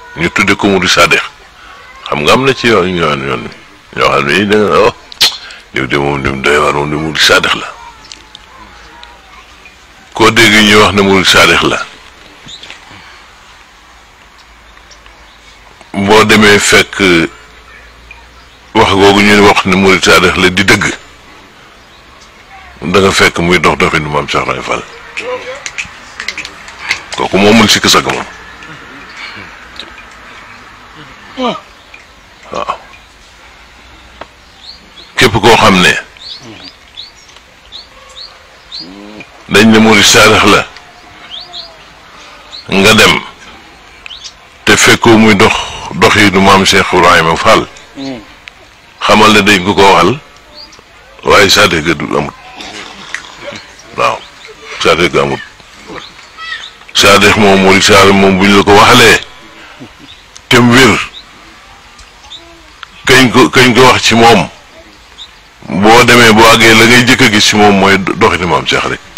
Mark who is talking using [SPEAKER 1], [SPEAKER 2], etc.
[SPEAKER 1] ñu tudde ko murid saadix xam nga am na ci yoon ñoo xam ne da nga oh diw de moom dim doy waar moom di murid saadix la koo dégg ñuy wax ne murid saadix la boo demee fekk wax googu ñu wax ne murid saadix la di dëgg da nga fekk muy dox doxinu maam Cheikh Ibra Fall kooku moomul sikk sag moom waaw képp koo xam ne dañ ne murid saadix la nga dem te fekkoo muy doxinu maam Cheikh Ibrahima Fall xamal ne dañ ko waxal waaye saadix ga du amut waaw saadix ga amut saadix moom murid saadix moom bu ñu la ko waxalee tem wér kañ ko wax ci moom boo demee boo àggee la ngay jëkk a gis ci moom mooy doxini maam Cheikh rek